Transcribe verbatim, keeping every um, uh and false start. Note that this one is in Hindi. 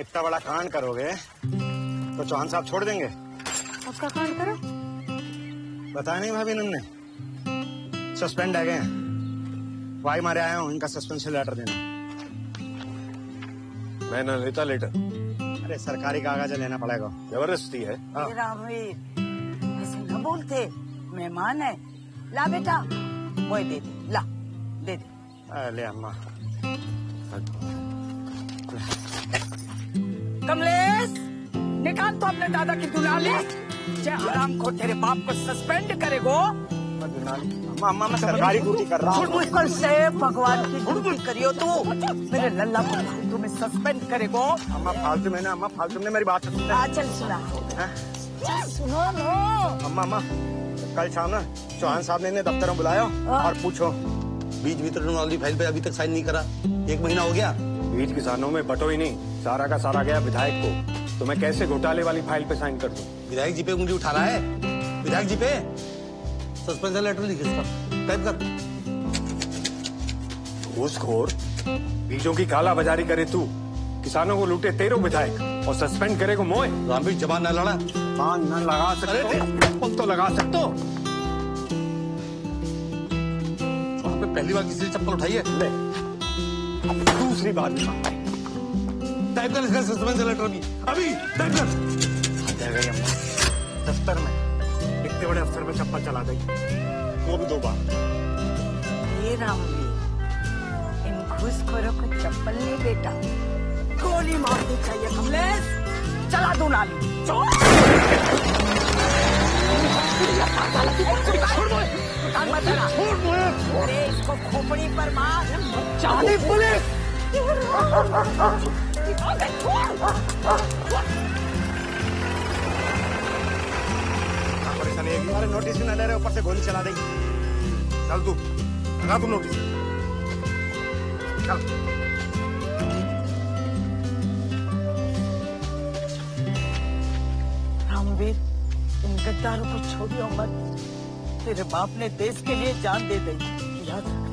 इतना बड़ा कांड करोगे तो चौहान साहब छोड़ देंगे? अब का कांड करो? बताया नहीं भाभी इन्होंने सस्पेंड है गए हैं। वाई मारे आया हूँ, इनका सस्पेंशन लेटर देना। मैं न लेता लेटर। अरे सरकारी कागज लेना पड़ेगा, जबरदस्ती है। रामवीर ऐसे न बोलते, मेहमान है। ला बेटा मोए दे दे, ला दे दे। ले अम्मा। कमलेश निकाल तो अपने दादा की दुलाली। जय हराम को तेरे बाप को सस्पेंड करेगो। अम्मा अम्मा मैं सरकारी ड्यूटी कर रहा हूँ। कल से भगवान की ड्यूटी करियो तू। मेरे लल्ला को फालतू में सस्पेंड करेगो। अम्मा फालतू में ना, अम्मा फालतू में मेरी बात सुनो। आ चल सुना, चल सुनो नो। अम्मा अम्मा कल शाम ना चौहान साहब ने इन्हें दफ्तर में बुलाया और पूछो बीज वितरण वाली फाइल पे अभी तक साइन नहीं करा। एक महीना हो गया। बीज किसानों में बटो ही नहीं, सारा का सारा गया विधायक को। तो मैं कैसे घोटाले वाली फाइल पे साइन कर दूं? विधायक जी पे उंगली उठा रहा है। विधायक जी पे सस्पेंशन लेटर लिखे इसका, टाइप कर। घूसखोर, बीजों की काला बाजारी करे तू, किसानों को लूटे तेरो विधायक और सस्पेंड करे को मोए। रामवीर जबान न लड़ा। मान न लगा सकते हो तो लगा सकते हो। वहां पे पहली बार किसी ने चप्पल उठाई है? ले अब दूसरी बात टाइप कर इसका सस्पेंशन लेटर भी अभी टाइप कर। आ जाएगा अम्मा दफ्तर में, इतने बड़े अफसर में चप्पल चला गई, वो भी दो बार। ये रामवीर इन घूसखोरों को चप्पल नहीं बेटा, गोली मारनी चाहिए। कमलेश चला दो नाली। अरे इसको खोपड़ी पर मार। चांदी पुलिस परेशानी है। अरे नोटिस भी न ले रहे, ऊपर से गोली चला देगी। चल तू लगा तू नोटिस, चल। रामवीर इन गद्दारों को छोड़ियो मत। तेरे बाप ने देश के लिए जान दे दी, याद रख।